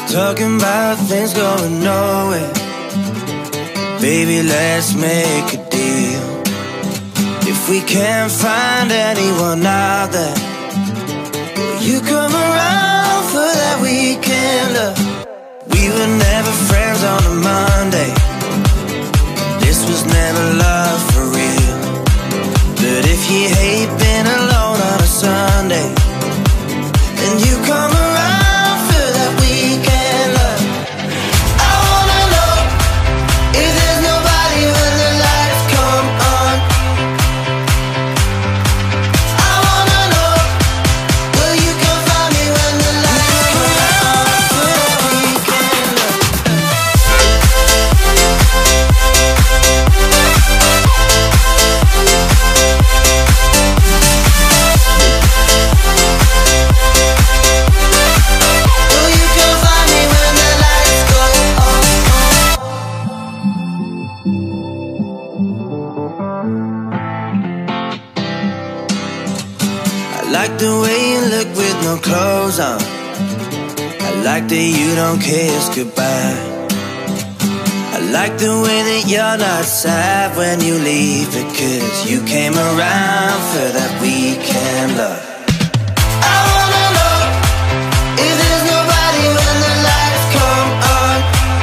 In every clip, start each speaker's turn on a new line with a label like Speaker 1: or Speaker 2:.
Speaker 1: Talking about things going nowhere. Baby, let's make a deal. If we can't find anyone out there, will you come around for that weekend? We were never friends on a Monday. This was never love for real. But if you hate being alone on a Sunday, then you come around for that weekend. I wanna know if there's nobody when the lights come on. I wanna know, will you come find me when the lights come on for that weekend? Will you come find me when the lights go on? I like the way you look with no clothes on. I like that you don't kiss goodbye. I like the way that you're not sad when you leave, because you came around for that weekend love. I wanna know if there's nobody when the lights come on.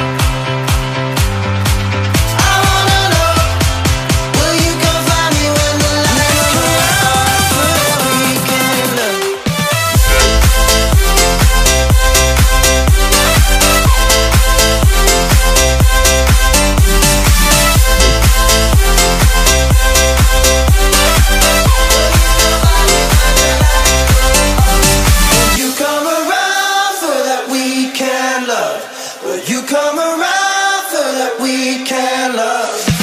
Speaker 1: I wanna know, will you come find me when the lights come on for that weekend love? Will you come around for that weekend love? Will you come around for that weekend love?